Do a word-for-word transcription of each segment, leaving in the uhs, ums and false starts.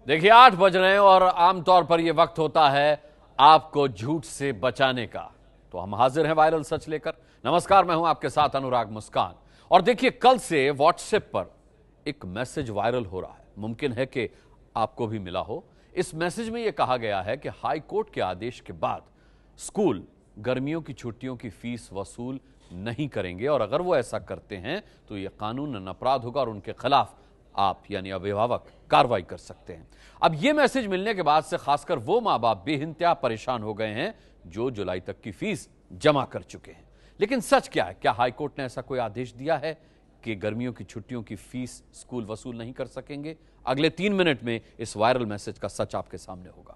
देखिए आठ बज रहे हैं और आमतौर पर यह वक्त होता है आपको झूठ से बचाने का। तो हम हाजिर हैं वायरल सच लेकर। नमस्कार, मैं हूं आपके साथ अनुराग मुस्कान। और देखिए कल से व्हाट्सएप पर एक मैसेज वायरल हो रहा है, मुमकिन है कि आपको भी मिला हो। इस मैसेज में यह कहा गया है कि हाई कोर्ट के आदेश के बाद स्कूल गर्मियों की छुट्टियों की फीस वसूल नहीं करेंगे और अगर वो ऐसा करते हैं तो यह कानूनन अपराध होगा और उनके खिलाफ आप यानी अभिभावक कार्रवाई कर सकते हैं। अब यह मैसेज मिलने के बाद से खासकर वो मां बाप बेइंतहा परेशान हो गए हैं जो जुलाई तक की फीस जमा कर चुके हैं। लेकिन सच क्या है? क्या हाईकोर्ट ने ऐसा कोई आदेश दिया है कि गर्मियों की छुट्टियों की फीस स्कूल वसूल नहीं कर सकेंगे? अगले तीन मिनट में इस वायरल मैसेज का सच आपके सामने होगा।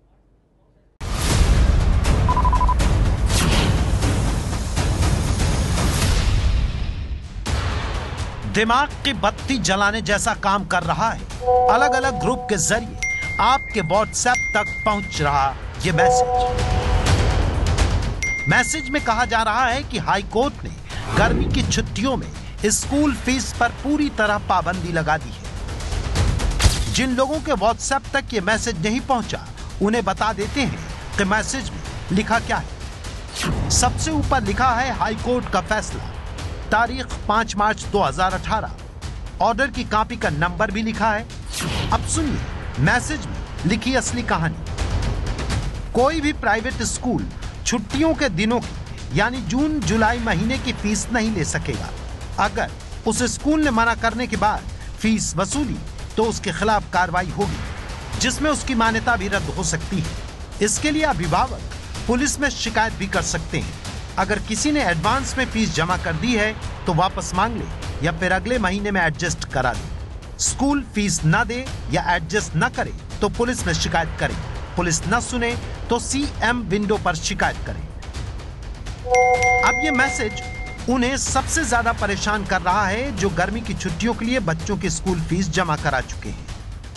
दिमाग की बत्ती जलाने जैसा काम कर रहा है। अलग अलग ग्रुप के जरिए आपके व्हाट्सएप तक पहुंच रहा यह मैसेज। मैसेज में कहा जा रहा है कि हाई कोर्ट ने गर्मी की छुट्टियों में स्कूल फीस पर पूरी तरह पाबंदी लगा दी है। जिन लोगों के व्हाट्सएप तक ये मैसेज नहीं पहुंचा उन्हें बता देते हैं कि मैसेज में लिखा क्या है। सबसे ऊपर लिखा है हाई कोर्ट का फैसला, तारीख पाँच मार्च दो हज़ार अठारह। ऑर्डर की कॉपी का नंबर भी लिखा है। अब सुनिए मैसेज में लिखी असली कहानी। कोई भी प्राइवेट स्कूल छुट्टियों के दिनों की यानी जून जुलाई महीने की फीस नहीं ले सकेगा। अगर उस स्कूल ने मना करने के बाद फीस वसूली तो उसके खिलाफ कार्रवाई होगी जिसमें उसकी मान्यता भी रद्द हो सकती है। इसके लिए अभिभावक पुलिस में शिकायत भी कर सकते हैं। अगर किसी ने एडवांस में फीस जमा कर दी है तो वापस मांग ले या फिर अगले महीने में एडजस्ट करा दे। स्कूल फीस न दे या एडजस्ट न करे तो पुलिस में शिकायत करे। पुलिस न सुने तो सीएम विंडो पर शिकायत करे। अब ये मैसेज उन्हें सबसे ज्यादा परेशान कर रहा है जो गर्मी की छुट्टियों के लिए बच्चों की स्कूल फीस जमा करा चुके हैं।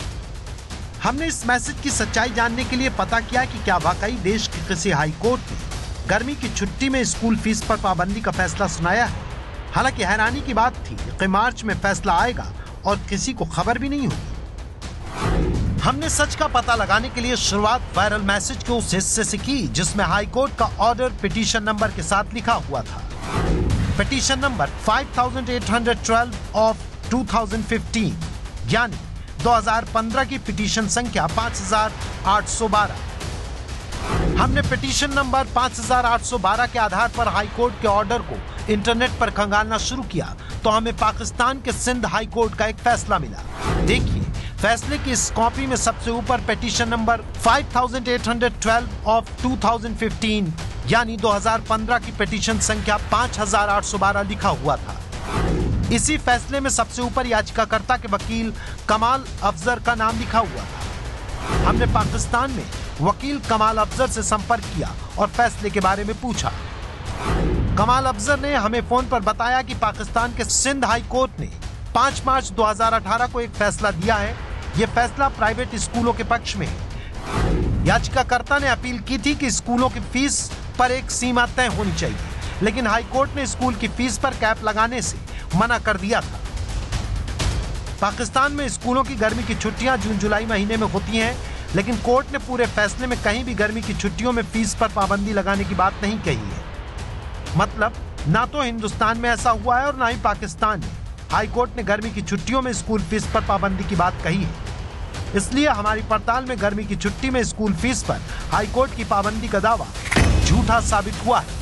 हमने इस मैसेज की सच्चाई जानने के लिए पता किया कि क्या वाकई देश के किसी हाई कोर्ट ने गर्मी की छुट्टी में स्कूल फीस पर पाबंदी का फैसला सुनाया है। हालांकि हैरानी की बात थी कि मार्च में फैसला आएगा और किसी को खबर भी नहीं होगी। हमने सच का पता लगाने के लिए शुरुआत वायरल मैसेज के उस हिस्से से की जिसमें हाई कोर्ट का ऑर्डर पिटीशन नंबर के साथ लिखा हुआ था। पिटीशन नंबर पाँच आठ एक दो ऑफ दो हज़ार पंद्रह यानी दो हज़ार पंद्रह की पिटीशन संख्या पाँच हज़ार आठ सौ बारह। हमने पिटीशन नंबर पाँच हज़ार आठ सौ बारह के आधार पर हाई कोर्ट के ऑर्डर को इंटरनेट पर खंगालना शुरू किया तो हमें पाकिस्तान के सिंध हाई कोर्ट का एक फैसला मिला। देखिए फैसले की इस कॉपी में सबसे ऊपर पिटीशन नंबर पाँच आठ एक दो ऑफ दो हज़ार पंद्रह यानी दो हज़ार पंद्रह की पिटीशन संख्या पाँच हज़ार आठ सौ बारह लिखा हुआ था। इसी फैसले में सबसे ऊपर याचिकाकर्ता के वकील कमाल अफजर का नाम लिखा हुआ था। हमने पाकिस्तान में वकील कमाल अफजर से संपर्क किया और फैसले के बारे में पूछा। कमाल अफजर ने हमें फोन पर बताया कि पाकिस्तान के सिंध हाई कोर्ट ने पाँच मार्च दो हज़ार अठारह को एक फैसला दिया है। यह फैसला प्राइवेट स्कूलों के पक्ष में है। याचिकाकर्ता ने अपील की थी कि स्कूलों की फीस पर एक सीमा तय होनी चाहिए, लेकिन हाई कोर्ट ने स्कूल की फीस पर कैप लगाने से मना कर दिया था। पाकिस्तान में स्कूलों की गर्मी की छुट्टियां जून जुलाई महीने में होती हैं, लेकिन कोर्ट ने पूरे फैसले में कहीं भी गर्मी की छुट्टियों में फीस पर पाबंदी लगाने की बात नहीं कही है। मतलब ना तो हिंदुस्तान में ऐसा हुआ है और ना ही पाकिस्तान में हाई कोर्ट ने गर्मी की छुट्टियों में स्कूल फीस पर पाबंदी की बात कही है। इसलिए हमारी पड़ताल में गर्मी की छुट्टी में स्कूल फीस पर हाई कोर्ट की पाबंदी का दावा झूठा साबित हुआ है।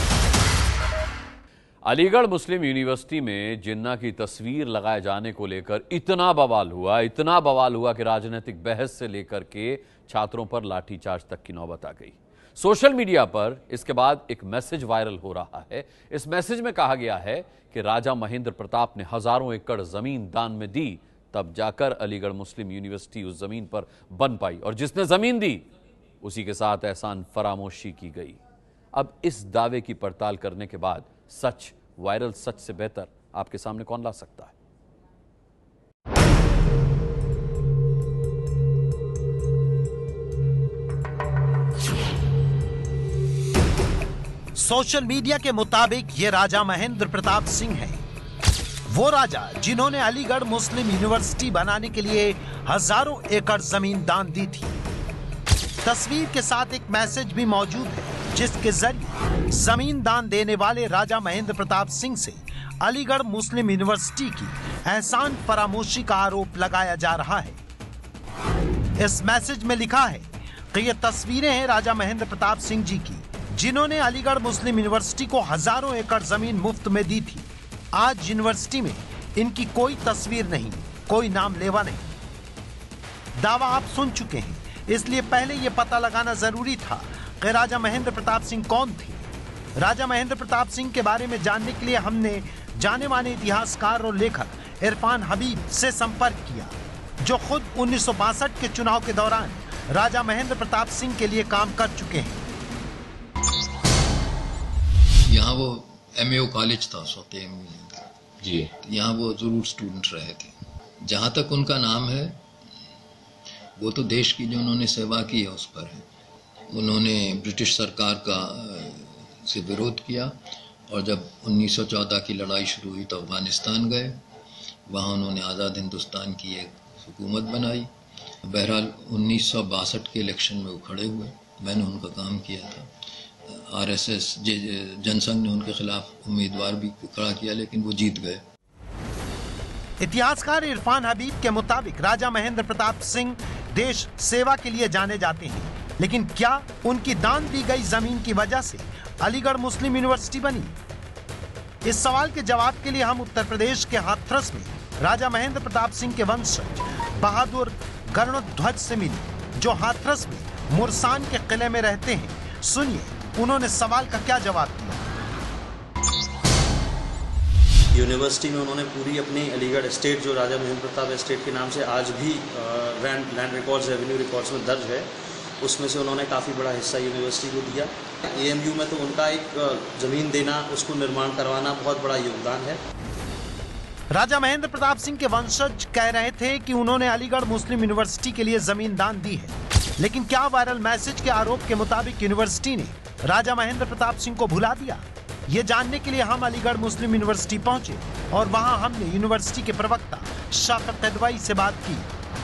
अलीगढ़ मुस्लिम यूनिवर्सिटी में जिन्ना की तस्वीर लगाए जाने को लेकर इतना बवाल हुआ इतना बवाल हुआ कि राजनीतिक बहस से लेकर के छात्रों पर लाठीचार्ज तक की नौबत आ गई। सोशल मीडिया पर इसके बाद एक मैसेज वायरल हो रहा है। इस मैसेज में कहा गया है कि राजा महेंद्र प्रताप ने हजारों एकड़ जमीन दान में दी, तब जाकर अलीगढ़ मुस्लिम यूनिवर्सिटी उस जमीन पर बन पाई और जिसने जमीन दी उसी के साथ एहसान फरामोशी की गई। अब इस दावे की पड़ताल करने के बाद सच, वायरल सच से बेहतर आपके सामने कौन ला सकता है? सोशल मीडिया के मुताबिक ये राजा महेंद्र प्रताप सिंह है। वो राजा जिन्होंने अलीगढ़ मुस्लिम यूनिवर्सिटी बनाने के लिए हजारों एकड़ जमीन दान दी थी। तस्वीर के साथ एक मैसेज भी मौजूद है जिसके जरिए जमीन दान देने वाले राजा महेंद्र प्रताप सिंह से अलीगढ़ मुस्लिम यूनिवर्सिटी की एहसान फरामोशी का आरोप लगाया जा रहा है। इस मैसेज में लिखा है कि ये तस्वीरें हैं राजा महेंद्र प्रताप सिंह जी की, जिन्होंने अलीगढ़ मुस्लिम यूनिवर्सिटी को हजारों एकड़ जमीन मुफ्त में दी थी। आज यूनिवर्सिटी में इनकी कोई तस्वीर नहीं, कोई नाम लेवा नहीं। दावा आप सुन चुके हैं, इसलिए पहले यह पता लगाना जरूरी था कि राजा महेंद्र प्रताप सिंह कौन थे। राजा महेंद्र प्रताप सिंह के बारे में जानने के लिए हमने जाने माने इतिहासकार और लेखक इरफान हबीब से संपर्क किया, जो खुद उन्नीस सौ बासठ के चुनाव के दौरान राजा महेंद्र प्रताप सिंह के लिए काम कर चुके हैं। यहाँ वो एमएओ कॉलेज था सोते जी, यहाँ वो जरूर स्टूडेंट रहे थे। जहाँ तक उनका नाम है, वो तो देश की जो उन्होंने सेवा की है उस पर है। उन्होंने ब्रिटिश सरकार का से विरोध किया और जब उन्नीस सौ चौदह की लड़ाई शुरू हुई तो अफगानिस्तान गए, वहाँ उन्होंने आज़ाद हिंदुस्तान की एक हुकूमत बनाई। बहरहाल उन्नीस सौ बासठ के इलेक्शन में वो खड़े हुए, मैंने उनका काम किया था। आरएसएस जनसंघ ने उनके खिलाफ उम्मीदवार भी खड़ा किया, लेकिन वो जीत गए। इतिहासकार इरफान हबीब के मुताबिक राजा महेंद्र प्रताप सिंह देश सेवा के लिए जाने जाते हैं, लेकिन क्या उनकी दान दी गई जमीन की वजह से अलीगढ़ मुस्लिम यूनिवर्सिटी बनी? इस सवाल के जवाब के लिए हम उत्तर प्रदेश के हाथरस में राजा महेंद्र प्रताप सिंह के वंशज बहादुर गरुड़ध्वज से मिले, जो हाथरस में मुरसान के किले में रहते हैं। सुनिए उन्होंने सवाल का क्या जवाब दिया। यूनिवर्सिटी में उन्होंने पूरी अपनी अलीगढ़ एस्टेट, जो राजा महेंद्र प्रताप एस्टेट के नाम से आज भी land land records, revenue records में दर्ज है, उसमें से उन्होंने काफ़ी बड़ा हिस्सा यूनिवर्सिटी को दिया। एएमयू में तो उनका एक ज़मीन देना, उसको निर्माण करवाना बहुत बड़ा योगदान है। राजा महेंद्र प्रताप सिंह के वंशज कह रहे थे कि उन्होंने अलीगढ़ मुस्लिम यूनिवर्सिटी के लिए जमीन दान दी है, लेकिन क्या वायरल मैसेज के आरोप के मुताबिक यूनिवर्सिटी ने राजा महेंद्र प्रताप सिंह को भुला दिया? ये जानने के लिए हम अलीगढ़ मुस्लिम यूनिवर्सिटी पहुंचे और वहां हमने यूनिवर्सिटी के प्रवक्ता शाफिक कदवाई से बात की।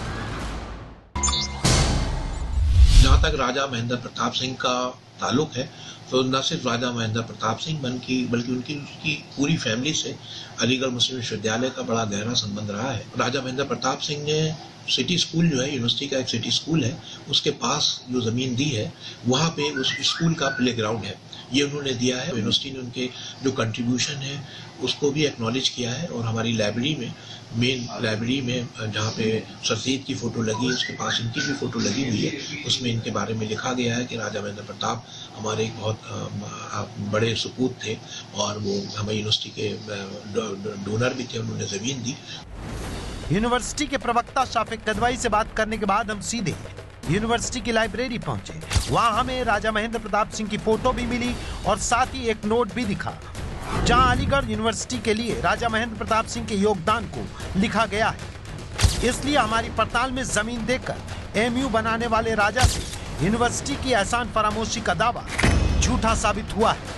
जहाँ तक राजा महेंद्र प्रताप सिंह का ताल्लुक है, तो न सिर्फ राजा महेंद्र प्रताप सिंह बल्कि बल्कि उनकी उसकी पूरी फैमिली से अलीगढ़ मुस्लिम विश्वविद्यालय का बड़ा गहरा संबंध रहा है। राजा महेंद्र प्रताप सिंह ने सिटी स्कूल जो है, यूनिवर्सिटी का एक सिटी स्कूल है, उसके पास जो जमीन दी है वहाँ पे उस स्कूल का प्ले ग्राउंड है, ये उन्होंने दिया है। यूनिवर्सिटी ने उनके जो कंट्रीब्यूशन है उसको भी एक्नॉलेज किया है और हमारी लाइब्रेरी में, मेन लाइब्रेरी में जहाँ पे सर सैयद की फोटो लगी है, उसके पास इनकी भी फोटो लगी हुई है। उसमें इनके बारे में लिखा गया है कि राजा महेंद्र प्रताप हमारे एक बहुत बड़े सपूत थे और वो हमें यूनिवर्सिटी के डोनर भी थे, उन्होंने जमीन दी। यूनिवर्सिटी के प्रवक्ता शाफिक कदवाई से बात करने के बाद हम सीधे यूनिवर्सिटी की लाइब्रेरी पहुंचे। वहां हमें राजा महेंद्र प्रताप सिंह की फोटो भी मिली और साथ ही एक नोट भी दिखा, जहां अलीगढ़ यूनिवर्सिटी के लिए राजा महेंद्र प्रताप सिंह के योगदान को लिखा गया है। इसलिए हमारी पड़ताल में जमीन देकर एमयू बनाने वाले राजा से यूनिवर्सिटी की एहसान फरामोशी का दावा झूठा साबित हुआ है।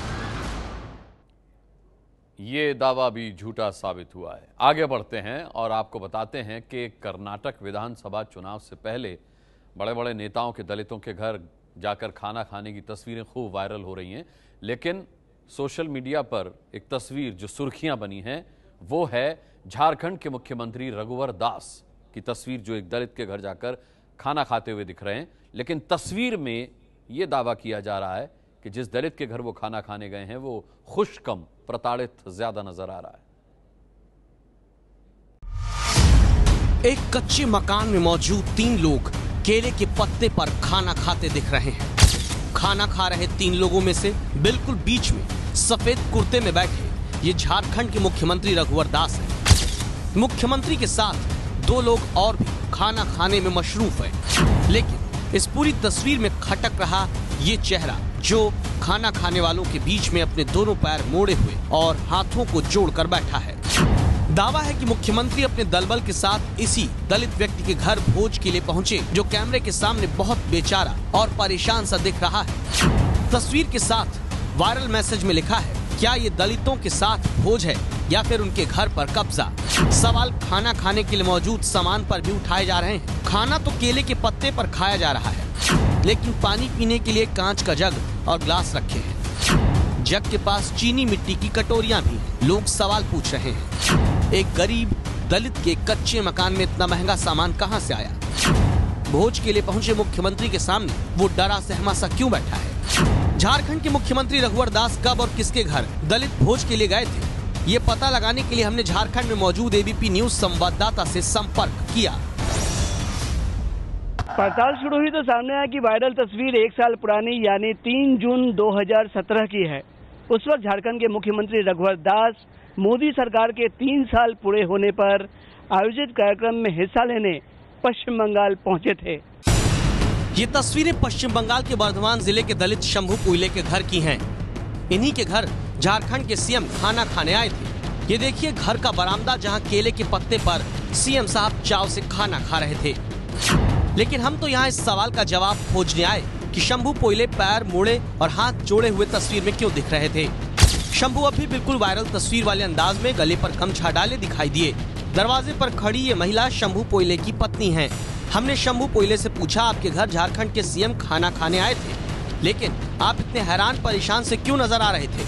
ये दावा भी झूठा साबित हुआ है। आगे बढ़ते हैं और आपको बताते हैं कि कर्नाटक विधानसभा चुनाव से पहले बड़े बड़े नेताओं के, दलितों के घर जाकर खाना खाने की तस्वीरें खूब वायरल हो रही हैं, लेकिन सोशल मीडिया पर एक तस्वीर जो सुर्खियां बनी हैं वो है झारखंड के मुख्यमंत्री रघुवर दास की तस्वीर, जो एक दलित के घर जाकर खाना खाते हुए दिख रहे हैं। लेकिन तस्वीर में ये दावा किया जा रहा है कि जिस दलित के घर वो खाना खाने गए हैं वो खुश कम प्रताड़ित ज्यादा नजर आ रहा है। एक कच्चे मकान में मौजूद तीन लोग केले के पत्ते पर खाना खाते दिख रहे हैं। खाना खा रहे तीन लोगों में से बिल्कुल बीच में सफेद कुर्ते में बैठे ये झारखंड के मुख्यमंत्री रघुवर दास हैं। मुख्यमंत्री के साथ दो लोग और भी खाना खाने में मशरूफ हैं, लेकिन इस पूरी तस्वीर में खटक रहा ये चेहरा जो खाना खाने वालों के बीच में अपने दोनों पैर मोड़े हुए और हाथों को जोड़कर बैठा है। दावा है कि मुख्यमंत्री अपने दलबल के साथ इसी दलित व्यक्ति के घर भोज के लिए पहुंचे, जो कैमरे के सामने बहुत बेचारा और परेशान सा दिख रहा है। तस्वीर के साथ वायरल मैसेज में लिखा है, क्या ये दलितों के साथ भोज है या फिर उनके घर पर कब्जा। सवाल खाना खाने के लिए मौजूद सामान पर भी उठाए जा रहे हैं। खाना तो केले के पत्ते पर खाया जा रहा है, लेकिन पानी पीने के लिए कांच का जग और ग्लास रखे हैं। जग के पास चीनी मिट्टी की कटोरियां भी हैं। लोग सवाल पूछ रहे हैं, एक गरीब दलित के कच्चे मकान में इतना महंगा सामान कहां से आया? भोज के लिए पहुंचे मुख्यमंत्री के सामने वो डरा सहमा सा क्यों बैठा है? झारखंड के मुख्यमंत्री रघुवर दास कब और किसके घर दलित भोज के लिए गए थे, ये पता लगाने के लिए हमने झारखंड में मौजूद एबीपी न्यूज संवाददाता से संपर्क किया। पड़ताल शुरू हुई तो सामने आया कि वायरल तस्वीर एक साल पुरानी यानी तीन जून दो हज़ार सत्रह की है। उस वक्त झारखंड के मुख्यमंत्री रघुवर दास मोदी सरकार के तीन साल पूरे होने पर आयोजित कार्यक्रम में हिस्सा लेने पश्चिम बंगाल पहुंचे थे। ये तस्वीरें पश्चिम बंगाल के बर्धमान जिले के दलित शंभू पुइले के घर की हैं। इन्हीं के घर झारखंड के सीएम खाना खाने आए थे। ये देखिए घर का बरामदा, जहां केले के पत्ते पर सीएम साहब चाव से खाना खा रहे थे। लेकिन हम तो यहाँ इस सवाल का जवाब खोजने आए कि शंभू पुइले पैर मोड़े और हाथ जोड़े हुए तस्वीर में क्यों दिख रहे थे। शंभू अब भी बिल्कुल वायरल तस्वीर वाले अंदाज में गले पर गमछा डाले दिखाई दिए। दरवाजे पर खड़ी ये महिला शंभू पुइले की पत्नी है। हमने शंभू पुइले से पूछा, आपके घर झारखंड के सीएम खाना खाने आए थे, लेकिन आप इतने हैरान परेशान से क्यों नजर आ रहे थे?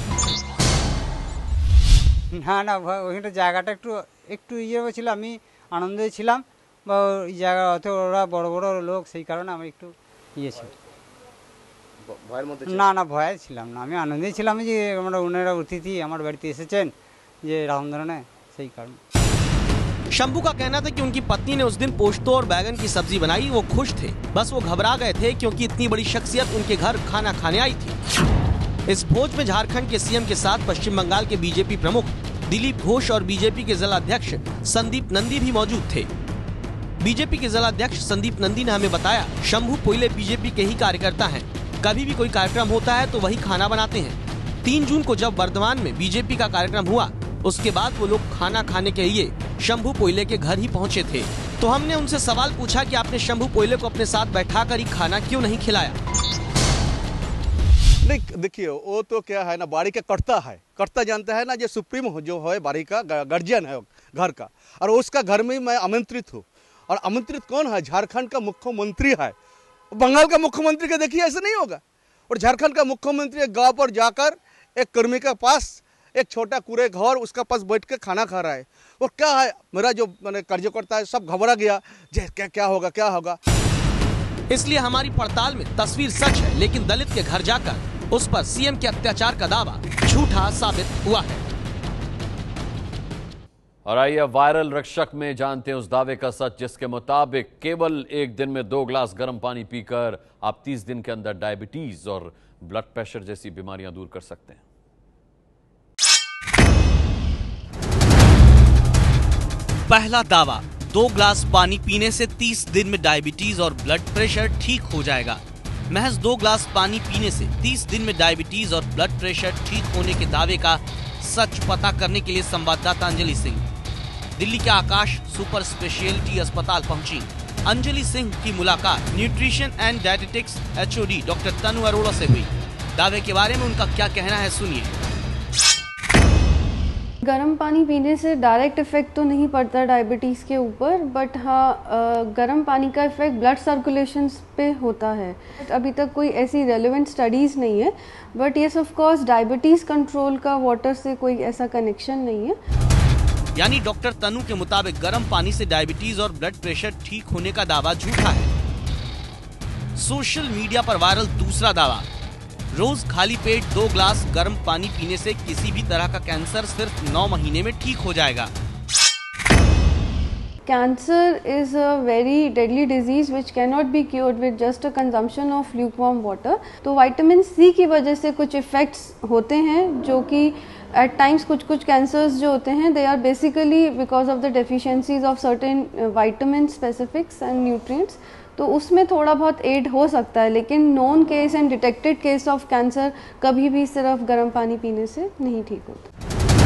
ना ना ওখানে জায়গাটা একটু একটু ইয়ে ছিল, আমি আনন্দে ছিলাম বা এই জায়গা অত ওরা বড় বড় লোক, সেই কারণে আমি একটু ইয়ে ছিল। ভয়ের মধ্যে না না ভয় ছিলাম না, আমি আনন্দেই ছিলাম যে আমরা ওনারা অতিথি আমার বাড়িতে এসেছেন যে এরকম ধরনের, সেই কারণে। शंभू का कहना था कि उनकी पत्नी ने उस दिन पोस्तो और बैगन की सब्जी बनाई, वो खुश थे, बस वो घबरा गए थे क्योंकि इतनी बड़ी शख्सियत उनके घर खाना खाने आई थी। इस भोज में झारखंड के सीएम के साथ पश्चिम बंगाल के बीजेपी प्रमुख दिलीप घोष और बीजेपी के जिला अध्यक्ष संदीप नंदी भी मौजूद थे। बीजेपी के जिला अध्यक्ष संदीप नंदी ने हमें बताया, शंभू पुइले बीजेपी के ही कार्यकर्ता हैं। कभी भी कोई कार्यक्रम होता है तो वही खाना बनाते हैं। तीन जून को जब वर्धमान में बीजेपी का कार्यक्रम हुआ, उसके बाद वो लोग खाना खाने के लिए शंभू पुइले के घर ही पहुंचे थे। तो हमने उनसे सवाल पूछा कि आपने शंभू पुइले को अपने साथ बैठाकर ही खाना क्यों नहीं खिलाया? नहीं देखिए, वो तो क्या है ना, बाड़ी का कर्ता है, कर्ता जानता है ना, जो सुप्रीम जो है बाड़ी का गार्जियन है घर का, और उसका घर में मैं आमंत्रित हूँ। और आमंत्रित कौन है? झारखंड का मुख्यमंत्री है। बंगाल का मुख्यमंत्री का देखिए ऐसा नहीं होगा। और झारखंड का मुख्यमंत्री एक गाँव पर जाकर एक कर्मी के पास एक छोटा कूड़े घर उसका पास बैठ के खाना खा रहा है। और क्या है, मेरा जो मैंने कार्यकर्ता है सब घबरा गया, क्या क्या होगा क्या होगा। इसलिए हमारी पड़ताल में तस्वीर सच है, लेकिन दलित के घर जाकर उस पर सीएम के अत्याचार का दावा झूठा साबित हुआ है। और आइए वायरल रक्षक में जानते हैं उस दावे का सच, जिसके मुताबिक केवल एक दिन में दो ग्लास गर्म पानी पीकर आप तीस दिन के अंदर डायबिटीज और ब्लड प्रेशर जैसी बीमारियां दूर कर सकते हैं। पहला दावा, दो ग्लास पानी पीने से तीस दिन में डायबिटीज और ब्लड प्रेशर ठीक हो जाएगा। महज दो ग्लास पानी पीने से तीस दिन में डायबिटीज और ब्लड प्रेशर ठीक होने के दावे का सच पता करने के लिए संवाददाता अंजलि सिंह दिल्ली के आकाश सुपर स्पेशलिटी अस्पताल पहुंची। अंजलि सिंह की मुलाकात nutrition and dietetics HOD doctor Tanu Arora से हुई। दावे के बारे में उनका क्या कहना है, सुनिए। गर्म पानी पीने से डायरेक्ट इफेक्ट तो नहीं पड़ता डायबिटीज़ के ऊपर, बट हाँ गर्म पानी का इफेक्ट ब्लड सर्कुलेशन पे होता है। अभी तक कोई ऐसी रेलेवेंट स्टडीज़ नहीं है, but yes of course diabetes control का वाटर से कोई ऐसा कनेक्शन नहीं है। यानी डॉक्टर तनु के मुताबिक गर्म पानी से डायबिटीज और ब्लड प्रेशर ठीक होने का दावा झूठा है। सोशल मीडिया पर वायरल दूसरा दावा, रोज खाली पेट दो ग्लास गर्म पानी पीने से किसी भी तरह का कैंसर सिर्फ नौ महीने में ठीक हो जाएगा। Cancer is a very deadly disease which can not be cured with just a consumption of lukewarm water. तो विटामिन सी की वजह से कुछ इफेक्ट्स होते हैं, जो कि एट टाइम्स कुछ कुछ कैंसर्स जो होते हैं they are basically because of the deficiencies of certain vitamin specifics and nutrients. तो उसमें थोड़ा बहुत एड हो सकता है, लेकिन known case and detected case of cancer कभी भी सिर्फ गर्म पानी पीने से नहीं ठीक होता।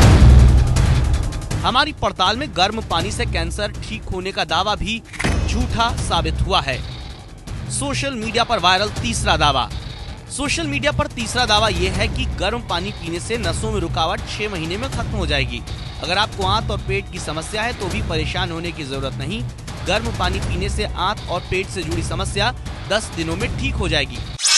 हमारी पड़ताल में गर्म पानी से कैंसर ठीक होने का दावा भी झूठा साबित हुआ है। सोशल मीडिया पर वायरल तीसरा दावा, सोशल मीडिया पर तीसरा दावा ये है कि गर्म पानी पीने से नसों में रुकावट छह महीने में खत्म हो जाएगी। अगर आपको आंत और पेट की समस्या है तो भी परेशान होने की जरूरत नहीं। गर्म पानी पीने से आंत और पेट से जुड़ी समस्या दस दिनों में ठीक हो जाएगी।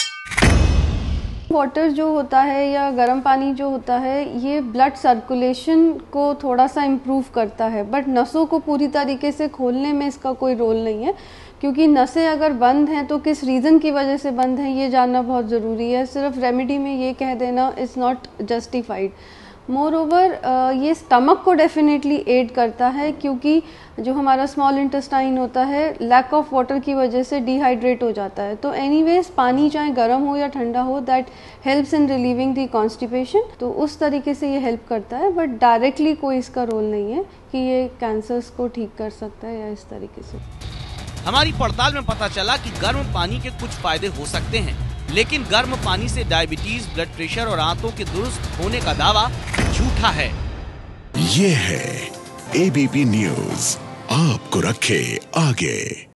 वाटर जो होता है या गर्म पानी जो होता है ये ब्लड सर्कुलेशन को थोड़ा सा इम्प्रूव करता है, बट नसों को पूरी तरीके से खोलने में इसका कोई रोल नहीं है, क्योंकि नसें अगर बंद हैं तो किस रीज़न की वजह से बंद हैं ये जानना बहुत ज़रूरी है। सिर्फ रेमेडी में ये कह देना is not justified. More over ये स्टमक को डेफिनेटली एड करता है, क्योंकि जो हमारा स्मॉल इंटेस्टाइन होता है लैक ऑफ वाटर की वजह से डिहाइड्रेट हो जाता है। तो एनीवेज पानी चाहे गर्म हो या ठंडा हो that helps in relieving the constipation, तो उस तरीके से ये हेल्प करता है, बट डायरेक्टली कोई इसका रोल नहीं है कि ये कैंसर्स को ठीक कर सकता है या इस तरीके से। हमारी पड़ताल में पता चला कि गर्म पानी के कुछ फायदे हो सकते हैं, लेकिन गर्म पानी से डायबिटीज, ब्लड प्रेशर और आंतों के दुरुस्त होने का दावा झूठा है। ये है एबीपी न्यूज, आपको रखे आगे।